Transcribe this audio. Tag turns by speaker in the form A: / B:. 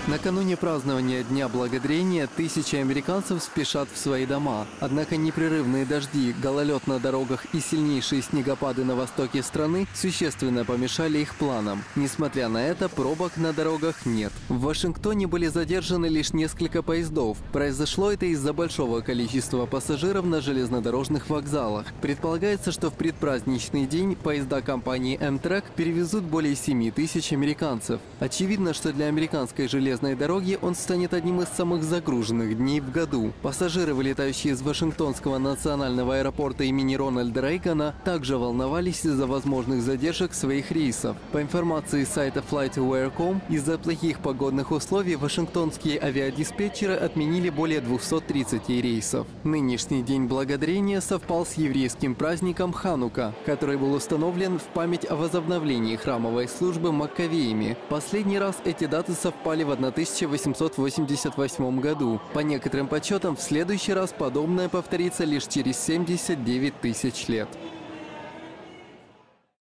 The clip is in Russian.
A: Накануне празднования Дня Благодарения тысячи американцев спешат в свои дома. Однако непрерывные дожди, гололед на дорогах и сильнейшие снегопады на востоке страны существенно помешали их планам. Несмотря на это, пробок на дорогах нет. В Вашингтоне были задержаны лишь несколько поездов. Произошло это из-за большого количества пассажиров на железнодорожных вокзалах. Предполагается, что в предпраздничный день поезда компании Amtrak перевезут более 7 тысяч американцев. Очевидно, что для американской железной дороги он станет одним из самых загруженных дней в году. Пассажиры, вылетающие из Вашингтонского национального аэропорта имени Рональда Рейгана, также волновались из-за возможных задержек своих рейсов. По информации сайта FlightAware.com, из-за плохих погодных условий вашингтонские авиадиспетчеры отменили более 230 рейсов. Нынешний День Благодарения совпал с еврейским праздником Ханука, который был установлен в память о возобновлении храмовой службы Маккавеями. Последний раз эти даты совпали в 1888 году. По некоторым подсчетам, в следующий раз подобное повторится лишь через 79 тысяч лет.